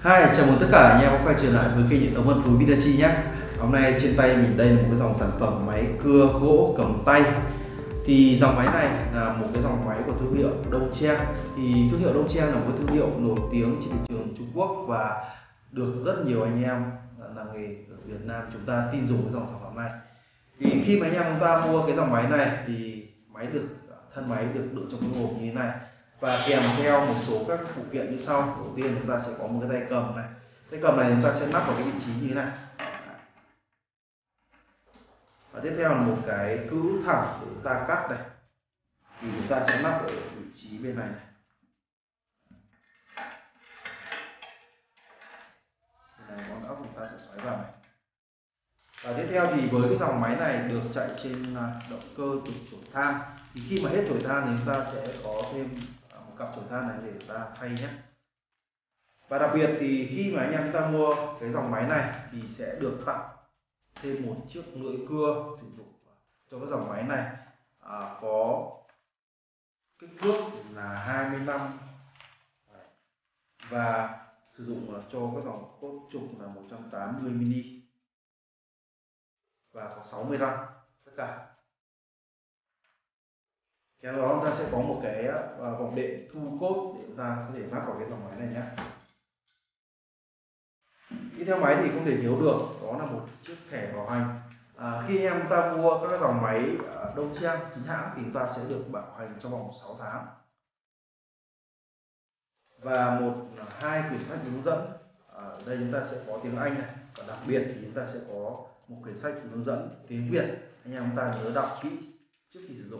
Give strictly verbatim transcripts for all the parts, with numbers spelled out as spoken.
Hi, chào mừng tất cả anh em đã quay trở lại với kênh Điện Ống Phân Phối Vitachi nhé. Hôm nay trên tay mình đây là một cái dòng sản phẩm máy cưa gỗ cầm tay. Thì dòng máy này là một cái dòng máy của thương hiệu Đông Trang. Thì thương hiệu Đông Trang là một cái thương hiệu nổi tiếng trên thị trường Trung Quốc và được rất nhiều anh em làm nghề ở Việt Nam chúng ta tin dùng cái dòng sản phẩm này. Thì khi mà anh em chúng ta mua cái dòng máy này thì máy được thân máy được đựng trong cái hộp như thế này và kèm theo một số các phụ kiện như sau. Đầu tiên chúng ta sẽ có một cái tay cầm này. Tay cầm này chúng ta sẽ lắp vào cái vị trí như thế này. Và tiếp theo là một cái cữ thẳng để chúng ta cắt này. Thì chúng ta sẽ lắp ở vị trí bên này. Bên này con ốc chúng ta sẽ xoáy vào này. Và tiếp theo thì với cái dòng máy này được chạy trên động cơ từ chổi than. Thì khi mà hết chổi than thì chúng ta sẽ có thêm một cặp chổi than này để chúng ta thay nhé. Và đặc biệt thì khi mà anh em chúng ta mua cái dòng máy này thì sẽ được tặng thêm một chiếc lưỡi cưa sử dụng cho cái dòng máy này, à, có kích thước là hai mươi lăm và sử dụng cho cái dòng cốt trục là một trăm tám mươi mi-li và có sáu mươi răng tất cả. Theo đó chúng ta sẽ có một cái vòng đệm thu cốt để chúng ta có thể lắp vào cái dòng máy này nhé. Đi theo máy thì không thể thiếu được đó là một chiếc thẻ bảo hành. À, khi em ta mua các dòng máy Đông Trang chính hãng thì chúng ta sẽ được bảo hành trong vòng sáu tháng và một hai quyển sách hướng dẫn. À, ở đây chúng ta sẽ có tiếng Anh này, và đặc biệt thì chúng ta sẽ có một quyển sách hướng dẫn tiếng Việt. Anh em chúng ta nhớ đọc kỹ trước khi sử dụng.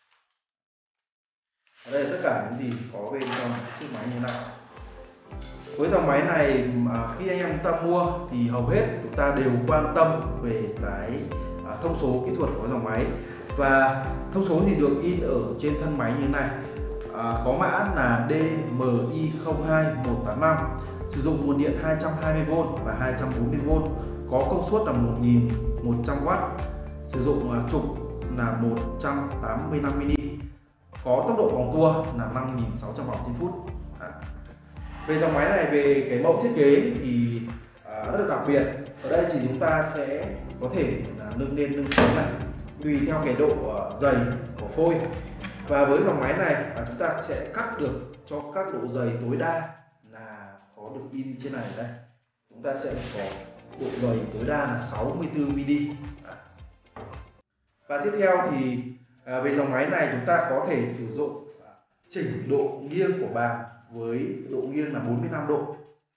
Ở đây là tất cả những gì có bên trong chiếc máy như thế này. Với dòng máy này mà khi anh em chúng ta mua thì hầu hết chúng ta đều quan tâm về cái thông số kỹ thuật của dòng máy, và thông số thì được in ở trên thân máy như thế này. À, có mã là D M I không hai một tám năm, sử dụng nguồn điện hai trăm hai mươi vôn và hai trăm bốn mươi vôn, có công suất là một nghìn một trăm oát, sử dụng trục là một trăm tám mươi lăm mi-li, có tốc độ vòng tua là năm nghìn sáu trăm vòng trên phút. À. Về dòng máy này, về cái mẫu thiết kế thì à, rất là đặc biệt. Ở đây thì chúng ta sẽ có thể là nâng lên nâng xuống này tùy theo cái độ uh, dày của phôi. Và với dòng máy này à, chúng ta sẽ cắt được cho các độ dày tối đa là có được in trên này đây. Chúng ta sẽ có độ dày tối đa là sáu mươi tư mi-li. À. Và tiếp theo thì à, về dòng máy này chúng ta có thể sử dụng à, chỉnh độ nghiêng của bàn với độ nghiêng là bốn mươi lăm độ.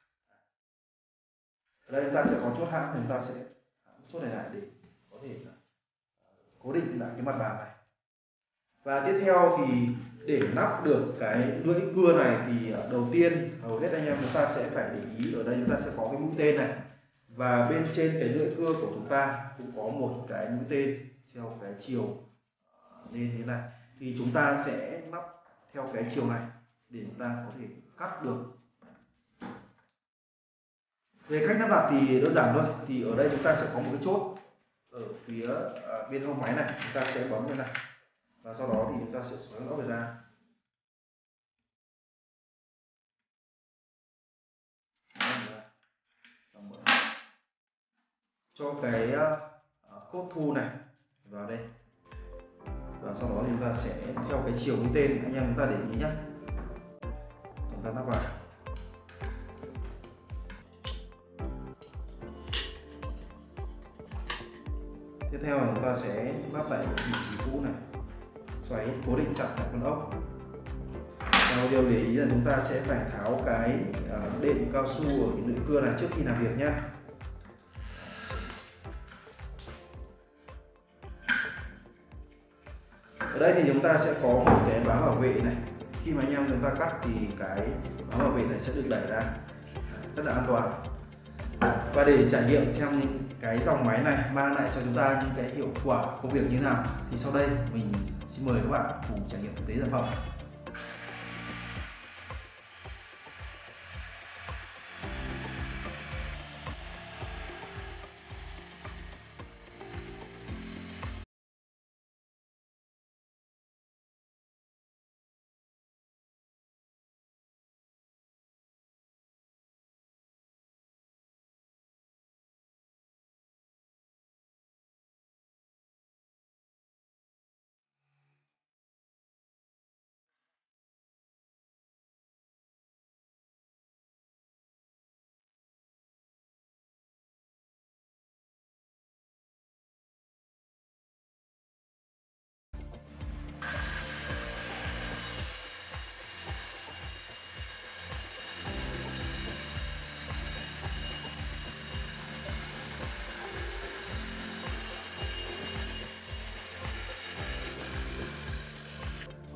Ở đây chúng ta sẽ có chốt hãm, thì chúng ta sẽ chốt này lại để có thể cố định lại cái mặt bàn này. Và tiếp theo thì để lắp được cái lưỡi cưa này thì đầu tiên hầu hết anh em chúng ta sẽ phải để ý, ở đây chúng ta sẽ có cái mũi tên này, và bên trên cái lưỡi cưa của chúng ta cũng có một cái mũi tên theo cái chiều lên thế này, thì chúng ta sẽ lắp theo cái chiều này để chúng ta có thể cắt được. Về cách lắp đặt thì đơn giản thôi. Thì ở đây chúng ta sẽ có một cái chốt ở phía bên hông máy này, chúng ta sẽ bấm như này và sau đó thì chúng ta sẽ xoắn nó ra. Cho cái cốt thu này vào đây, và sau đó thì chúng ta sẽ theo cái chiều mũi tên, anh em chúng ta để ý nhé, chúng ta lắp vào. Tiếp theo là chúng ta sẽ lắp lại vị trí cũ này, xoáy cố định chặt lại con ốc. Và một điều để ý là chúng ta sẽ phải tháo cái đệm cao su ở cái lưỡi cưa này trước khi làm việc nhé. Ở đây thì chúng ta sẽ có một cái bám bảo vệ này. Khi mà anh em chúng ta cắt thì cái bám bảo vệ này sẽ được đẩy ra rất là an toàn. Và để trải nghiệm xem cái dòng máy này mang lại cho chúng ta những cái hiệu quả công việc như thế nào thì sau đây mình xin mời các bạn cùng trải nghiệm thực tế sản phẩm.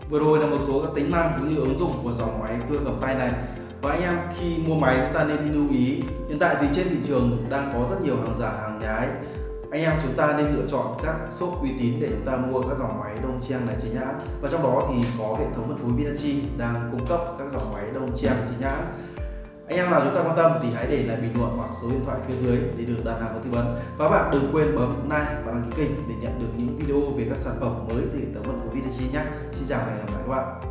Vừa rồi là một số các tính năng cũng như ứng dụng của dòng máy cưa cầm tay này. Và anh em khi mua máy chúng ta nên lưu ý, hiện tại thì trên thị trường đang có rất nhiều hàng giả hàng nhái. Anh em chúng ta nên lựa chọn các shop uy tín để chúng ta mua các dòng máy đông chiang này chính hãng. Và trong đó thì có hệ thống phân phối Vinachi đang cung cấp các dòng máy đông chiang chính hãng. Anh em nào chúng ta quan tâm thì hãy để lại bình luận hoặc số điện thoại phía dưới để được đặt hàng và tư vấn. Và các bạn đừng quên bấm like và đăng ký kênh để nhận được những video về các sản phẩm mới từ hệ thống phân phối Vinachi nhé. Xin chào và hẹn gặp lại các bạn.